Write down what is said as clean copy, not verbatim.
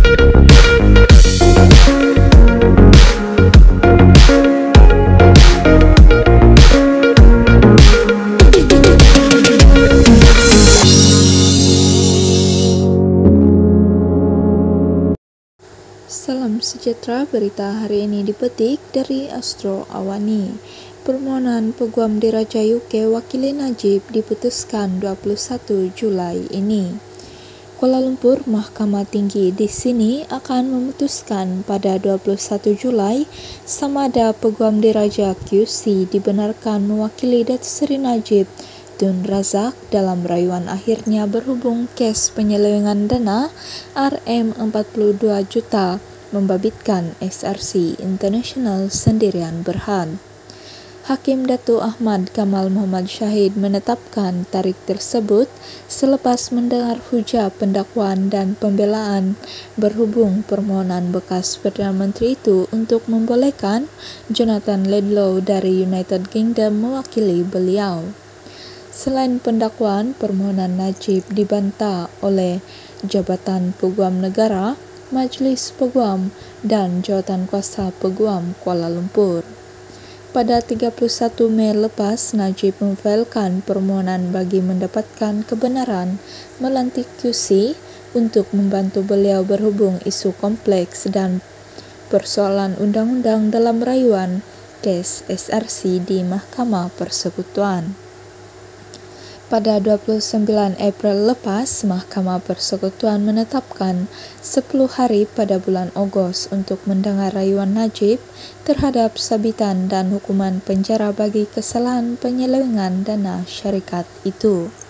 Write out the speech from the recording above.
Salam sejahtera, berita hari ini dipetik dari Astro Awani. Permohonan peguam Diraja UK wakili Najib diputuskan 21 Julai ini. Kuala Lumpur, Mahkamah Tinggi di sini akan memutuskan pada 21 Julai sama ada peguam Diraja QC dibenarkan mewakili Datuk Seri Najib Tun Razak dalam rayuan akhirnya berhubung kes penyelewengan dana RM42 juta membabitkan SRC International Sendirian Berhad. Hakim Datuk Ahmad Kamal Muhammad Syahid menetapkan tarikh tersebut selepas mendengar hujah pendakwaan dan pembelaan berhubung permohonan bekas Perdana Menteri itu untuk membolehkan Jonathan Laidlaw dari United Kingdom mewakili beliau. Selain pendakwaan, permohonan Najib dibantah oleh Jabatan Peguam Negara, Majlis Peguam dan Jawatan Kuasa Peguam Kuala Lumpur. Pada 31 Mei lepas, Najib memfailkan permohonan bagi mendapatkan kebenaran melantik QC untuk membantu beliau berhubung isu kompleks dan persoalan undang-undang dalam rayuan kes SRC di Mahkamah Persekutuan. Pada 29 April lepas, Mahkamah Persekutuan menetapkan 10 hari pada bulan Ogos untuk mendengar rayuan Najib terhadap sabitan dan hukuman penjara bagi kesalahan penyelewengan dana syarikat itu.